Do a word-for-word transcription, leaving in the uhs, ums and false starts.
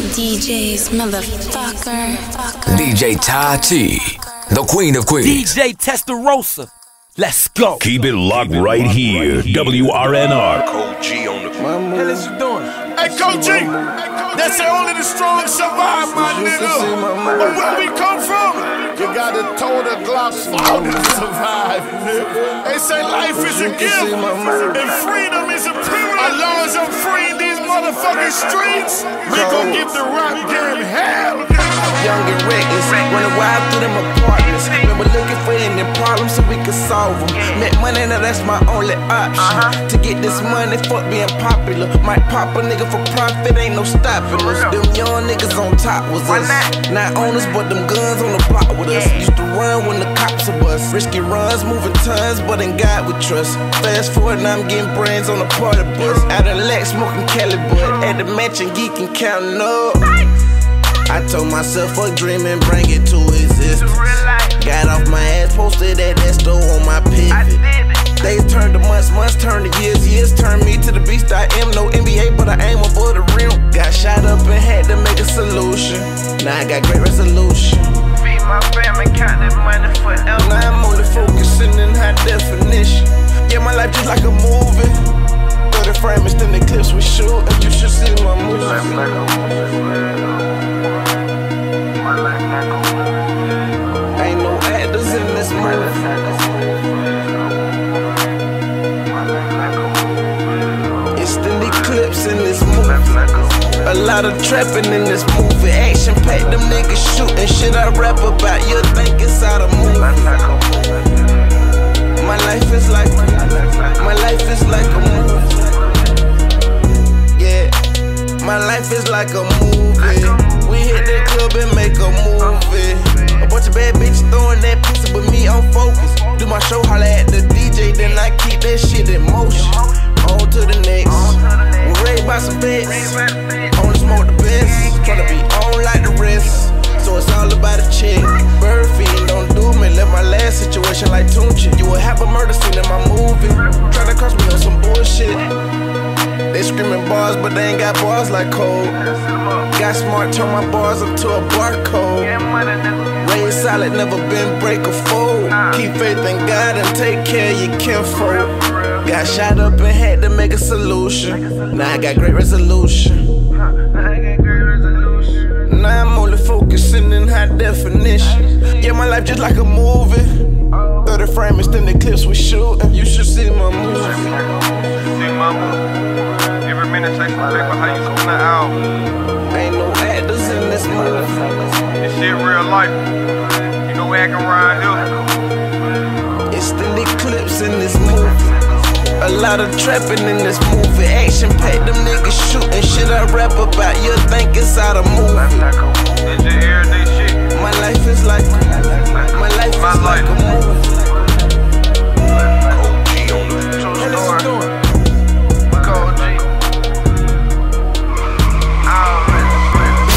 D J's motherfucker. D J Tati, the queen of queens. D J Testarossa, let's go. Keep it locked right here. W R N R. Cold G on the What the hell is you doing? Hey, Coach G, they say only the strong survive, my nigga. But where we come from, you gotta toe the Glocks out to survive. They say life is a gift, and freedom is a privilege. As long as I'm free in these motherfucking streets, we gon' give the rap game hell. Young and reckless, running wild through them apartments. Remember looking for any problems so we could solve them. Make money, now that's my only option. To get this money, fuck being popular. Might pop a nigga for profit, ain't no stopping us. Them young niggas on top was us. Not owners, but them guns on the block with us. Used to run when the cops are bust. Risky runs, moving tons, but in God we trust. Fast forward, now I'm getting brains on the party bus. Out in Lex, smoking Cali Bud. At the mansion, geeking, counting up. I told myself, fuck dreaming, bring it to existence. Got off my ass, posted at that store on my pivot. Days turned to months, months turned to years, years turned me to the beast I am. No N B A, but I aim above the rim. Got shot up and had to make a solution. Now I got great resolution. Feed my family, count that money forever. Now I'm only focusing in high definition. Yeah, my life just like a movie. thirty frames, then the clips we shoot, and you should see my movie. Ain't no actors in this movie. It's the clips in this movie. A lot of trapping in this movie. Action packed, them niggas shooting shit I rap about. You think it's out of movie. My life is like, my life is like a movie. Yeah, my life is like a movie. We hit the club and make a movie. A bunch of bad bitches throwing that pussy, but me on focus. Do my show, holla at the D J, then I keep that shit in motion. On to the next. We're ready by some bets. Only smoke the best. Tryna be on like the rest. So it's all about a check. Bird feeding don't do me. Left my last situation like Tunchi. You will have a murder scene in my movie. Tryna cross me on some bullshit. They screaming bars, but they ain't got bars like Cole. Got smart, turn my bars up to a barcode. Raised solid, never been break or fold. Keep faith in God and take care of your kinfolk. Got shot up and had to make a solution. Now I got great resolution. Now I'm only focusing in high definition. Yeah, my life just like a movie. thirty frames, then the clips we shoot, and you should see my movie. See my movie. Every minute takes some paper, how you spin the album. Ain't no actors in this movie. This shit real life. You know acting around here. It's the clips in this movie. A lot of trapping in this movie. Action packed, them niggas shooting shit I rap about. You think it's out of movie.